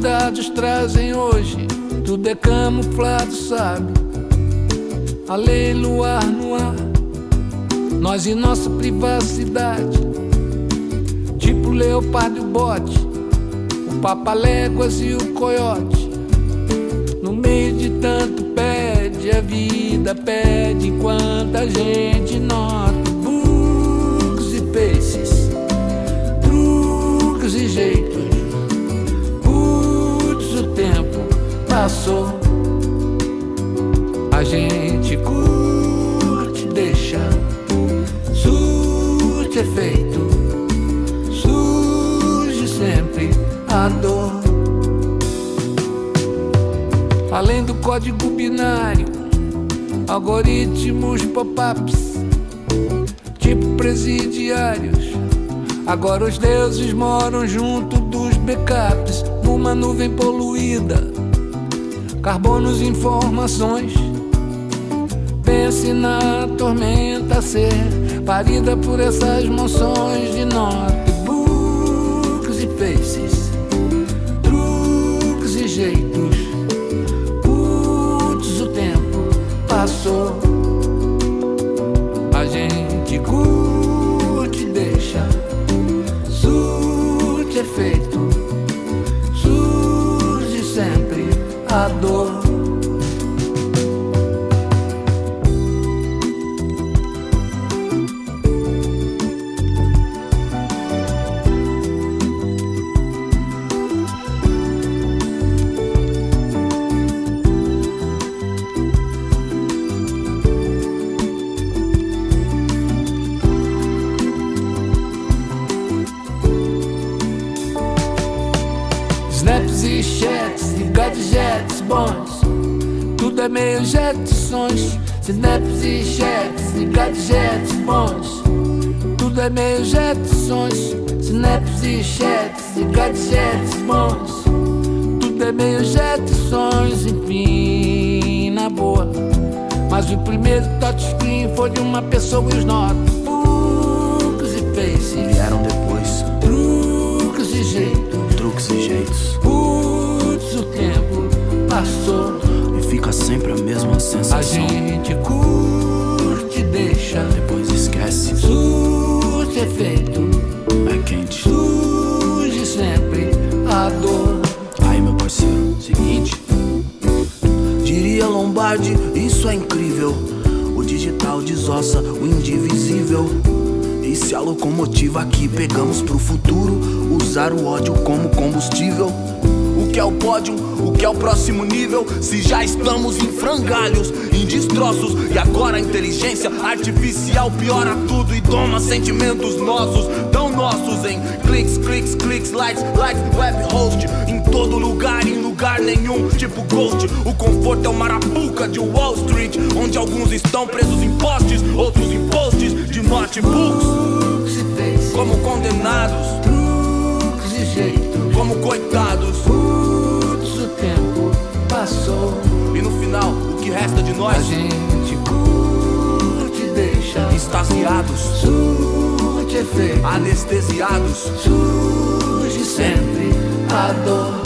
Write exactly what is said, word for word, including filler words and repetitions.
novidades trazem hoje, tudo é camuflado, sabe? A lei, luar no ar, nós e nossa privacidade, tipo o leopardo e o bote, o papaléguas e o coiote. No meio de tanto pede, a vida pede enquanto a gente nota bugs e faces, truques e jeitos. Putz, o tempo passou, a gente curte, deixa, surte efeito, surge sempre a dor. Além do código binário, algoritmos pop-ups, tipo presidiários. Agora os deuses moram junto dos backups, numa nuvem poluída, carbonos e informações. Pense na tormenta a ser parida por essas moções de notebooks e faces, truques e jeitos. Putz, o tempo passou, a gente curte, deixa, surte efeito, surge sempre a dor. Snaps e chats e gadgets bons, tudo é meio Jetsons. Snaps e chats e gadgets bons, tudo é meio Jetsons. Snaps e chats e gadgets bons, tudo é meio Jetsons. Enfim, na boa, mas o primeiro touchscreen foi de uma pessoa e os notebooks e faces vieram depois, truques e jeitos. Truques e jeitos. Putz, o tempo passou e fica sempre a mesma sensação. A gente curte, deixa, depois esquece, surge efeito, é quente, surge sempre a dor. Aí, meu parceiro, seguinte, diria Lombardi, isso é incrível. O digital desossa o indivisível. E se a locomotiva que pegamos pro futuro usar o ódio como combustível? O que é o pódio? O que é o próximo nível? Se já estamos em frangalhos, em destroços, e agora a inteligência artificial piora tudo e toma sentimentos nossos, tão nossos, em cliques, cliques, cliques, likes, likes, web host, em todo lugar, em lugar nenhum, tipo Ghost. O conforto é uma arapuca de Wall Street, onde alguns estão presos em postes, outros em posts de notebooks, como condenados, truques e jeitos, como coitados. Putz, o tempo passou e no final, o que resta de nós? A gente curte, deixa, extasiados, surte efeito, anestesiados, surge sempre a dor.